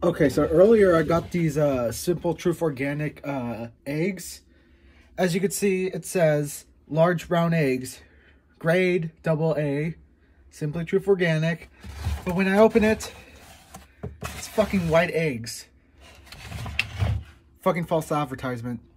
Okay, so earlier I got these Simple Truth Organic eggs. As you can see, it says large brown eggs, grade AA, Simply Truth Organic. But when I open it, it's fucking white eggs. Fucking false advertisement.